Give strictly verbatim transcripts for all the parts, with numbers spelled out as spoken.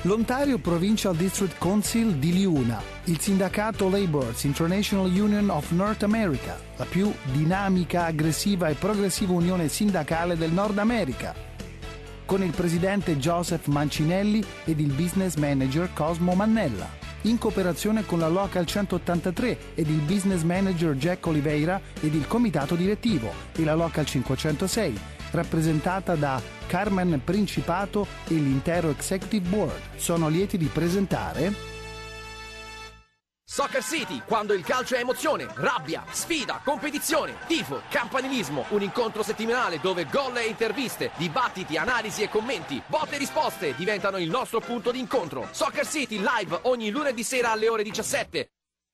L'Ontario Provincial District Council di Liuna, il sindacato Labour's International Union of North America, la più dinamica, aggressiva e progressiva unione sindacale del Nord America, con il presidente Joseph Mancinelli ed il business manager Cosmo Mannella, in cooperazione con la Local centottantatré ed il business manager Jack Oliveira ed il comitato direttivo e la Local cinquecentosei, rappresentata da Carmen Principato e l'intero Executive Board. Sono lieti di presentare Soccer City, quando il calcio è emozione, rabbia, sfida, competizione, tifo, campanilismo, un incontro settimanale dove gol e interviste, dibattiti, analisi e commenti, botte e risposte diventano il nostro punto di incontro. Soccer City live ogni lunedì sera alle ore diciassette.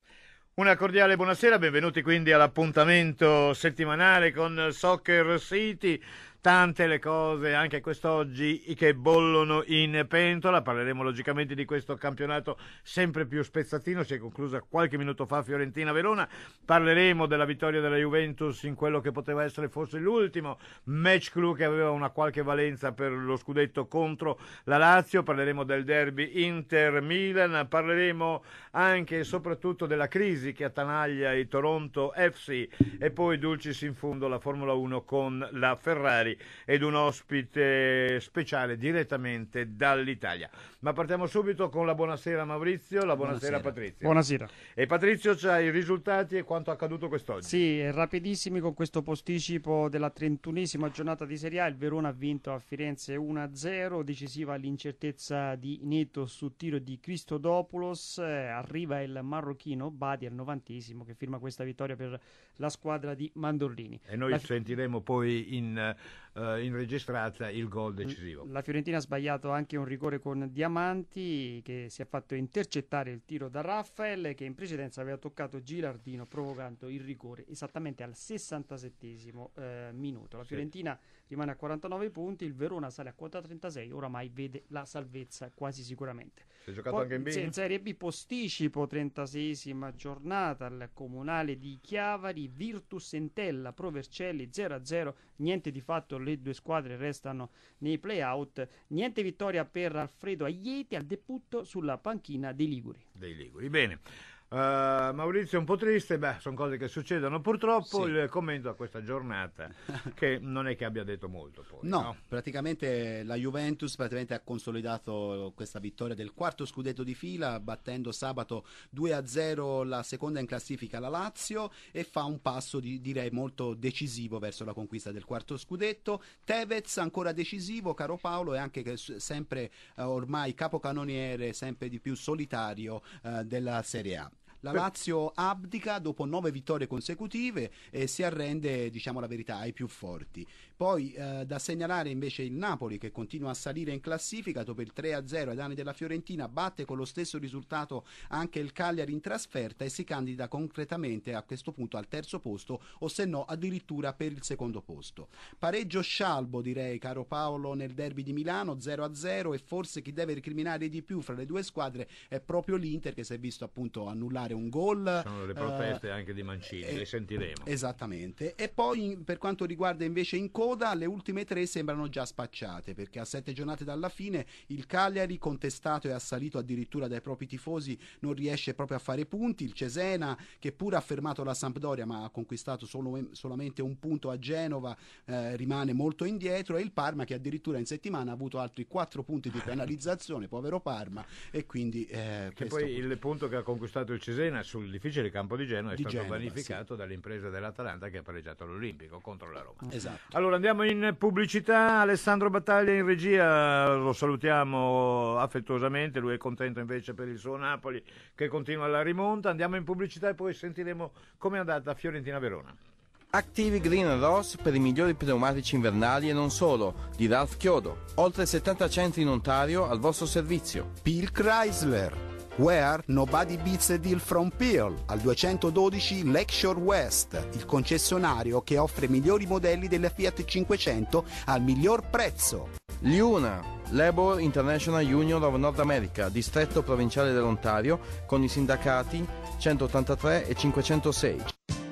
Una cordiale buonasera, benvenuti quindi all'appuntamento settimanale con Soccer City. Tante le cose anche quest'oggi che bollono in pentola. Parleremo logicamente di questo campionato sempre più spezzatino. Si è conclusa qualche minuto fa Fiorentina-Verona. Parleremo della vittoria della Juventus in quello che poteva essere forse l'ultimo match clou che aveva una qualche valenza per lo scudetto contro la Lazio. Parleremo del derby Inter-Milan. Parleremo anche e soprattutto della crisi che attanaglia il Toronto F C e poi dulcis in fundo la Formula uno con la Ferrari ed un ospite speciale direttamente dall'Italia. Ma partiamo subito con la buonasera Maurizio, la buonasera, buonasera. Patrizio. Buonasera. E Patrizio c'ha i risultati e quanto accaduto quest'oggi. Sì, rapidissimi con questo posticipo della trentunesima giornata di Serie A. Il Verona ha vinto a Firenze uno a zero, decisiva l'incertezza di Neto su tiro di Christodopoulos. Eh, arriva il marocchino Badi al novantesimo che firma questa vittoria per la squadra di Mandorlini. E noi la... sentiremo poi in... Uh, in registrata il gol decisivo. La Fiorentina ha sbagliato anche un rigore con Diamanti che si è fatto intercettare il tiro da Raffaele, che in precedenza aveva toccato Gilardino provocando il rigore esattamente al sessantasettesimo eh, minuto. La Fiorentina sì. rimane a quarantanove punti, il Verona sale a quota trentasei, oramai vede la salvezza quasi sicuramente. Si è giocato Poi, anche in B? In Serie B posticipo, trentaseiesima giornata al comunale di Chiavari, Virtus Entella, Pro Vercelli zero a zero, niente di fatto, le due squadre restano nei play-out, niente vittoria per Alfredo Aieti al debutto sulla panchina dei Liguri. Dei Liguri, bene. Uh, Maurizio è un po' triste, beh, sono cose che succedono purtroppo. Sì. Il commento a questa giornata che non è che abbia detto molto poi, no, no, praticamente la Juventus praticamente ha consolidato questa vittoria del quarto scudetto di fila, battendo sabato due a zero la seconda in classifica la Lazio, e fa un passo di, direi molto decisivo verso la conquista del quarto scudetto. Tevez ancora decisivo, caro Paolo, e anche che sempre eh, ormai capocannoniere sempre di più solitario eh, della Serie A. La Lazio abdica dopo nove vittorie consecutive e si arrende, diciamo la verità, ai più forti. Poi eh, da segnalare invece il Napoli, che continua a salire in classifica dopo il tre a zero ai danni della Fiorentina, batte con lo stesso risultato anche il Cagliari in trasferta e si candida concretamente a questo punto al terzo posto, o se no addirittura per il secondo posto. Pareggio scialbo, direi, caro Paolo, nel derby di Milano, zero a zero, e forse chi deve recriminare di più fra le due squadre è proprio l'Inter, che si è visto appunto annullare un gol. Sono le proteste uh, anche di Mancini, eh, le sentiremo. Esattamente. E poi per quanto riguarda invece in coda, le ultime tre sembrano già spacciate, perché a sette giornate dalla fine il Cagliari, contestato e assalito addirittura dai propri tifosi, non riesce proprio a fare punti. Il Cesena, che pure ha fermato la Sampdoria ma ha conquistato solo, solamente un punto a Genova, eh, rimane molto indietro, e il Parma, che addirittura in settimana ha avuto altri quattro punti di penalizzazione, povero Parma, e quindi eh, che poi il punto che ha conquistato il Cesena sul difficile campo di Genova è di stato Genova, vanificato sì. dall'impresa dell'Atalanta, che ha pareggiato all'Olimpico contro la Roma. Esatto. Allora andiamo in pubblicità. Alessandro Battaglia in regia, lo salutiamo affettuosamente, lui è contento invece per il suo Napoli che continua la rimonta. Andiamo in pubblicità e poi sentiremo come è andata Fiorentina-Verona. Active Green Ross per i migliori pneumatici invernali e non solo, di Ralph Chiodo. Oltre settanta centri in Ontario al vostro servizio. Peel Chrysler, where nobody beats a deal from Peel, al duecentododici Lakeshore West, il concessionario che offre i migliori modelli della Fiat cinquecento al miglior prezzo. Liuna, Labour International Union of North America, distretto provinciale dell'Ontario, con i sindacati centottantatré e cinquecentosei.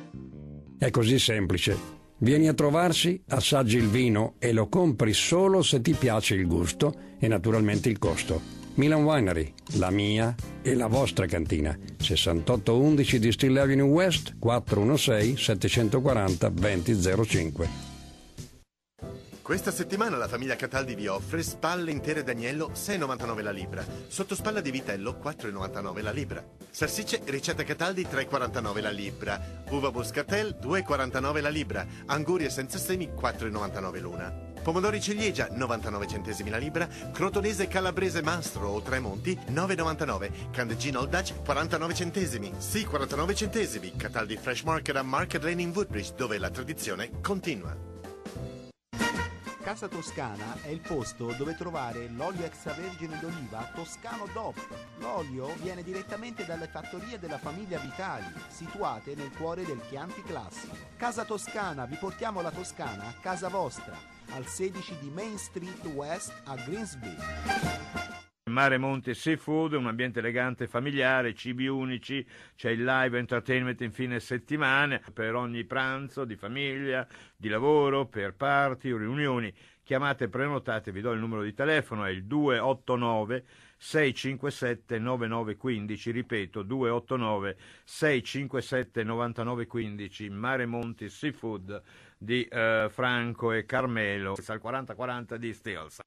È così semplice. Vieni a trovarci, assaggi il vino e lo compri solo se ti piace il gusto e naturalmente il costo. Milan Winery, la mia e la vostra cantina. sessantotto undici di Still Avenue West, quattro uno sei sette quattro zero due zero zero cinque. Questa settimana la famiglia Cataldi vi offre spalle intere d'agnello sei e novantanove la libra, sottospalla di vitello quattro e novantanove la libra, salsicce ricetta Cataldi tre e quarantanove la libra, uva Buscatel due e quarantanove la libra, angurie senza semi quattro e novantanove l'una. Pomodori ciliegia novantanove centesimi la libra, crotonese calabrese mastro o Tremonti nove e novantanove, candeggino Old Dutch quarantanove centesimi. Sì, quarantanove centesimi. Cataldi Fresh Market a Market Lane in Woodbridge, dove la tradizione continua. Casa Toscana è il posto dove trovare l'olio extravergine d'oliva Toscano D O P. L'olio viene direttamente dalle fattorie della famiglia Vitali, situate nel cuore del Chianti Classico. Casa Toscana, vi portiamo la Toscana a casa vostra, al sedici di Main Street West a Greensby. Mare Monti Seafood, un ambiente elegante, familiare, cibi unici, c'è il live entertainment in fine settimana per ogni pranzo di famiglia, di lavoro, per party o riunioni. Chiamate e prenotate, vi do il numero di telefono, è il due otto nove sei cinque sette nove nove uno cinque, ripeto due otto nove sei cinque sette nove nove uno cinque, Mare Monti Seafood di eh, Franco e Carmelo, al quaranta quaranta di Stills.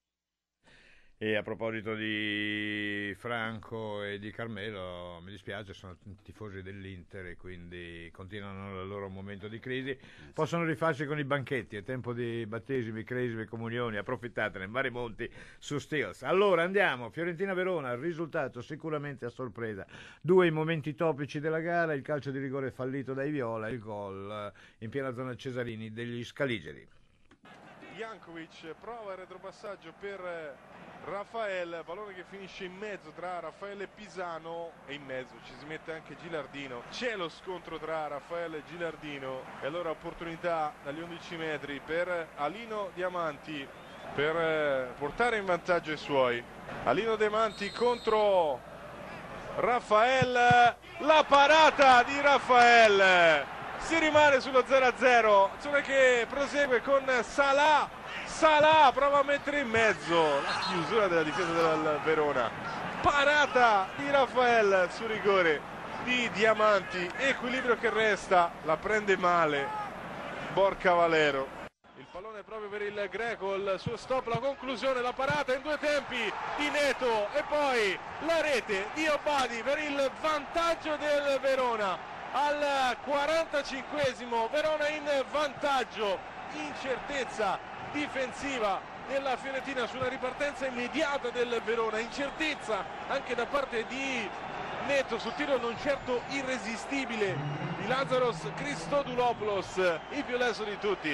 E a proposito di Franco e di Carmelo, mi dispiace, sono tifosi dell'Inter e quindi continuano il loro momento di crisi. Possono rifarsi con i banchetti, è tempo di battesimi, cresimi, comunioni, approfittatene, Mare Monti su Stills. Allora andiamo, Fiorentina-Verona, il risultato sicuramente a sorpresa. Due i momenti topici della gara, il calcio di rigore fallito dai Viola, il gol in piena zona Cesarini degli Scaligeri. Jankovic prova il retropassaggio per Raffaele, pallone che finisce in mezzo tra Raffaele e Pisano e in mezzo ci si mette anche Gilardino. C'è lo scontro tra Raffaele e Gilardino e allora opportunità dagli undici metri per Alino Diamanti per portare in vantaggio i suoi. Alino Diamanti contro Raffaele, la parata di Raffaele, si rimane sullo zero a zero, azione che prosegue con Salah. Salah prova a mettere in mezzo la chiusura della difesa del Verona, parata di Raffaele su rigore di Diamanti, equilibrio che resta, la prende male Borca Valero. Il pallone proprio per il greco, il suo stop, la conclusione, la parata in due tempi di Neto e poi la rete di Obadi per il vantaggio del Verona. Al quarantacinquesimo Verona in vantaggio, incertezza difensiva della Fiorentina su una ripartenza immediata del Verona, incertezza anche da parte di Neto sul tiro non certo irresistibile di Lazaros Christodoulopoulos, il più leso di tutti.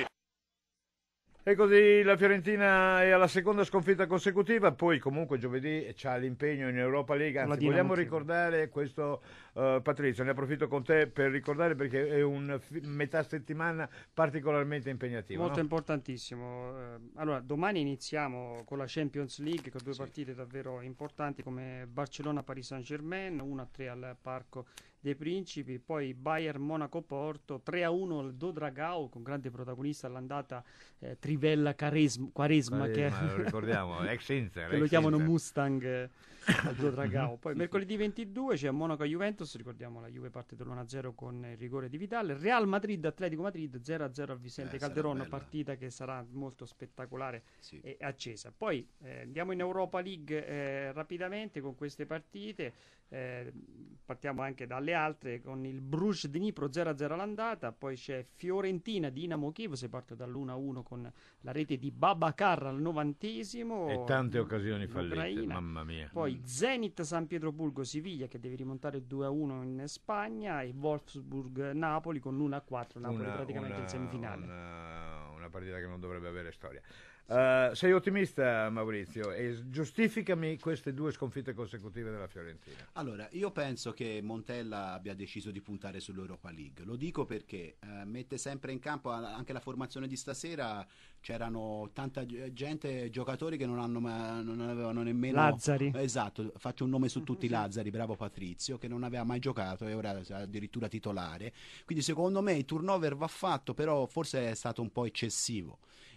E così la Fiorentina è alla seconda sconfitta consecutiva, poi comunque giovedì c'ha l'impegno in Europa League, anzi vogliamo ricordare questo, uh, Patrizio, ne approfitto con te per ricordare perché è un f- metà settimana particolarmente impegnativo. Molto no? importantissimo. Allora, domani iniziamo con la Champions League con due sì. partite davvero importanti come Barcellona-Paris Saint-Germain, uno a tre al Parco dei Principi, poi Bayern Monaco-Porto, tre a uno al Do Dragao con grande protagonista all'andata eh, Trivella Quaresma, Quaresma che lo ricordiamo, ex Inter, che ex lo chiamano Inter. Mustang eh, al Do Dragao. Poi mercoledì ventidue c'è Monaco-Juventus, ricordiamo la Juve parte dell'uno a zero con il rigore di Vidal, Real Madrid-Atletico Madrid zero a zero a Vicente eh, Calderón, partita che sarà molto spettacolare sì. e accesa. Poi eh, andiamo in Europa League eh, rapidamente con queste partite. Eh, partiamo anche dalle altre con il Bruges Dnipro zero a zero all'andata, poi c'è Fiorentina Dinamo Kiev, si parte dall'uno a uno con la rete di Babacar al novantesimo e tante occasioni fallite, mamma mia. Poi Zenit San Pietroburgo Siviglia che deve rimontare due a uno in Spagna e Wolfsburg Napoli con l'uno a quattro, Napoli una, praticamente una, in semifinale. Una, una partita che non dovrebbe avere storia. Uh, sei ottimista, Maurizio, e giustificami queste due sconfitte consecutive della Fiorentina. Allora, io penso che Montella abbia deciso di puntare sull'Europa League. Lo dico perché uh, mette sempre in campo anche la formazione di stasera. C'erano tanta gente, giocatori che non hanno ma, non avevano nemmeno Lazzari. Esatto, faccio un nome su tutti i Lazzari, bravo Patrizio, che non aveva mai giocato e ora è addirittura titolare. Quindi secondo me il turnover va fatto, però forse è stato un po' eccessivo.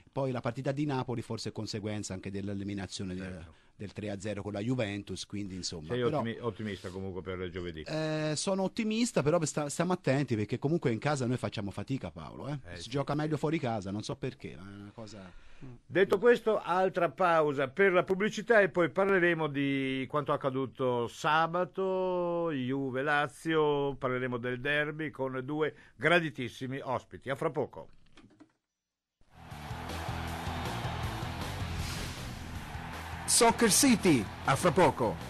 Poi la partita di Napoli forse è conseguenza anche dell'eliminazione certo. del, del tre a zero con la Juventus, quindi insomma... Sei però, ottimi- ottimista comunque per giovedì? Eh, sono ottimista, però sta, stiamo attenti perché comunque in casa noi facciamo fatica, Paolo. Eh? Eh, si sì. gioca meglio fuori casa, non so perché, ma è una cosa... Detto questo, altra pausa per la pubblicità e poi parleremo di quanto accaduto sabato, Juve-Lazio, parleremo del derby con due graditissimi ospiti. A fra poco. Soccer City, a fra poco.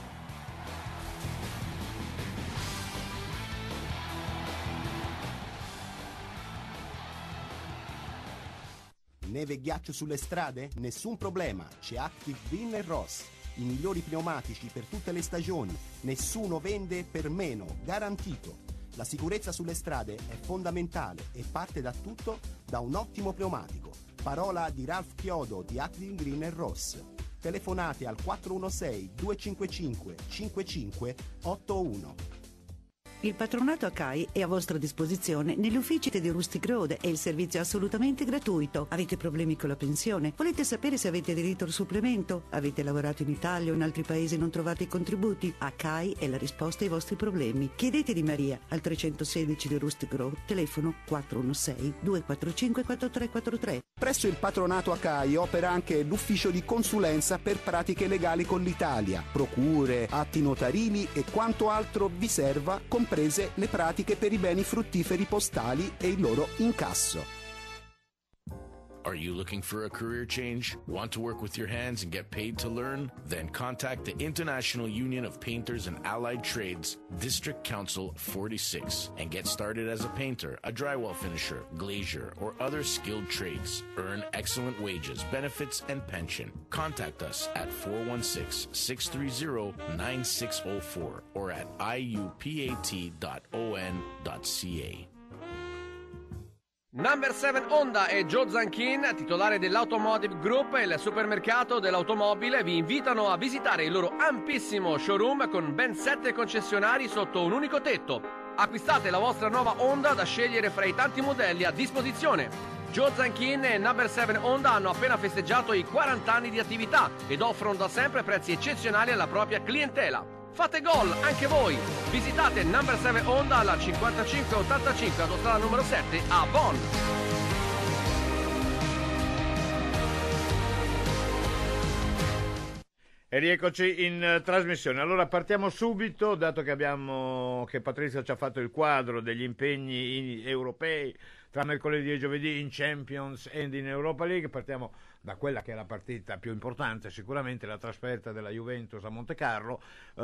Neve e ghiaccio sulle strade? Nessun problema, c'è Active Green e Ross, i migliori pneumatici per tutte le stagioni, nessuno vende per meno, garantito. La sicurezza sulle strade è fondamentale e parte da tutto da un ottimo pneumatico. Parola di Ralph Chiodo di Active Green e Ross. Telefonate al quattro uno sei due cinque cinque cinque cinque otto uno. Il patronato A C A I è a vostra disposizione negli uffici di Rustic Road e il servizio è assolutamente gratuito. Avete problemi con la pensione? Volete sapere se avete diritto al supplemento? Avete lavorato in Italia o in altri paesi e non trovate i contributi? A C A I è la risposta ai vostri problemi. Chiedete di Maria al trecentosedici di Rustic Road, telefono quattro uno sei due quattro cinque quattro tre quattro tre. Presso il patronato A C A I opera anche l'ufficio di consulenza per pratiche legali con l'Italia, procure, atti notarili e quanto altro vi serva, comprese le pratiche per i beni fruttiferi postali e il loro incasso. Are you looking for a career change? Want to work with your hands and get paid to learn? Then contact the International Union of Painters and Allied Trades, District Council forty-six, and get started as a painter, a drywall finisher, glazier, or other skilled trades. Earn excellent wages, benefits, and pension. Contact us at four one six, six three zero, nine six zero four or at I U P A T dot O N dot C A. Number seven Honda e Joe Zanchin, titolare dell'Automotive Group e il supermercato dell'automobile, vi invitano a visitare il loro ampissimo showroom con ben sette concessionari sotto un unico tetto. Acquistate la vostra nuova Honda da scegliere fra i tanti modelli a disposizione. Joe Zanchin e Number seven Honda hanno appena festeggiato i quaranta anni di attività ed offrono da sempre prezzi eccezionali alla propria clientela. Fate gol anche voi! Visitate Number seven Honda alla cinquantacinque ottantacinque autostrada numero sette a Bonn. E rieccoci in uh, trasmissione. Allora partiamo subito, dato che abbiamo che Patrizia ci ha fatto il quadro degli impegni in, europei tra mercoledì e giovedì in Champions e in Europa League. Partiamo da quella che è la partita più importante, sicuramente la trasferta della Juventus a Montecarlo.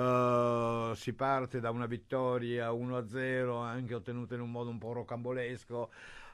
Uh, si parte da una vittoria uno a zero, anche ottenuta in un modo un po' rocambolesco.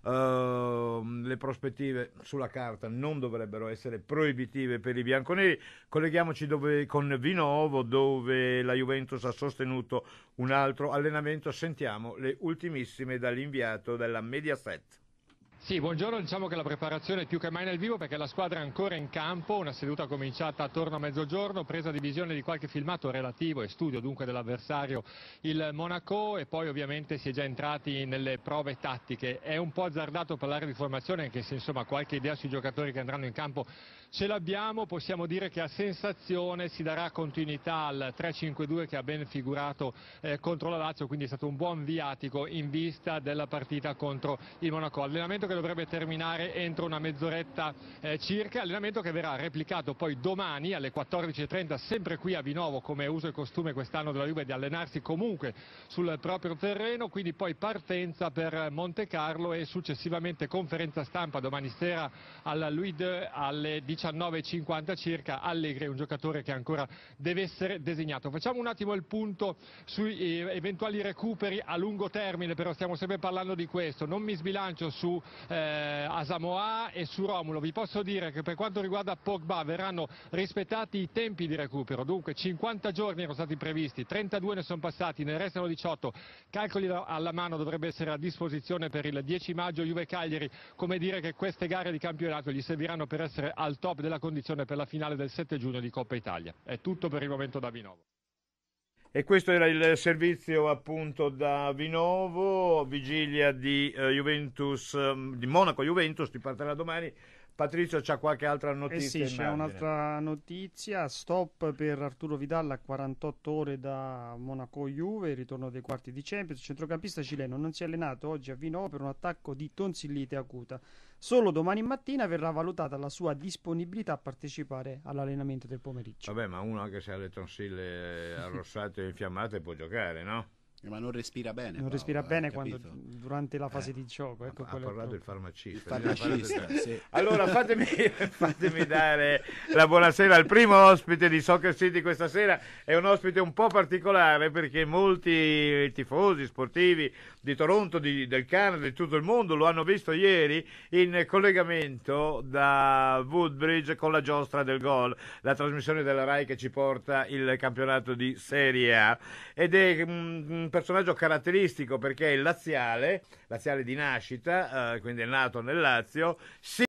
Uh, le prospettive sulla carta non dovrebbero essere proibitive per i bianconeri. Colleghiamoci dove, con Vinovo, dove la Juventus ha sostenuto un altro allenamento. Sentiamo le ultimissime dall'inviato della Mediaset. Sì, buongiorno, diciamo che la preparazione è più che mai nel vivo perché la squadra è ancora in campo, una seduta cominciata attorno a mezzogiorno, presa di visione di qualche filmato relativo e studio dunque dell'avversario il Monaco e poi ovviamente si è già entrati nelle prove tattiche. È un po' azzardato parlare di formazione anche se insomma qualche idea sui giocatori che andranno in campo ce l'abbiamo, possiamo dire che a sensazione si darà continuità al tre cinque due che ha ben figurato eh, contro la Lazio, quindi è stato un buon viatico in vista della partita contro il Monaco. Allenamento che dovrebbe terminare entro una mezz'oretta eh, circa, allenamento che verrà replicato poi domani alle quattordici e trenta sempre qui a Vinovo, come è uso e costume quest'anno della Juve di allenarsi comunque sul proprio terreno, quindi poi partenza per Montecarlo e successivamente conferenza stampa domani sera alla Louis deux alle diciannove e cinquanta circa. Allegri è un giocatore che ancora deve essere designato. Facciamo un attimo il punto sui eh, eventuali recuperi a lungo termine, però stiamo sempre parlando di questo, non mi sbilancio su Eh, Asamoah e su Romulo. Vi posso dire che per quanto riguarda Pogba verranno rispettati i tempi di recupero, dunque cinquanta giorni erano stati previsti, trentadue ne sono passati, ne restano diciotto, calcoli alla mano, dovrebbe essere a disposizione per il dieci maggio Juve Cagliari, come dire che queste gare di campionato gli serviranno per essere al top della condizione per la finale del sette giugno di Coppa Italia. È tutto per il momento da Vinovo. E questo era il servizio appunto da Vinovo, vigilia di uh, Juventus, um, di Monaco Juventus, ti partirà domani. Patrizio c'ha qualche altra notizia? Eh sì, c'è immagine. un'altra notizia, stop per Arturo Vidal a quarantotto ore da Monaco-Juve, ritorno dei quarti di Champions, il centrocampista cileno non si è allenato oggi a Vino per un attacco di tonsillite acuta. Solo domani mattina verrà valutata la sua disponibilità a partecipare all'allenamento del pomeriggio. Vabbè, ma uno anche se ha le tonsille arrossate e infiammate può giocare, no? Ma non respira bene. Non Paolo, respira eh, bene capito? quando, durante la fase Eh, di gioco. Ecco, Ha quello è parlato il il farmacista. Il farmacista, sì. Allora fatemi, fatemi dare la buonasera al primo ospite di Soccer City questa sera. È un ospite un po' particolare perché molti tifosi sportivi di Toronto, di, del Canada, di tutto il mondo lo hanno visto ieri in collegamento da Woodbridge con la giostra del gol, la trasmissione della Rai che ci porta il campionato di Serie A, ed è un, un personaggio caratteristico perché è il laziale, laziale di nascita, eh, quindi è nato nel Lazio, si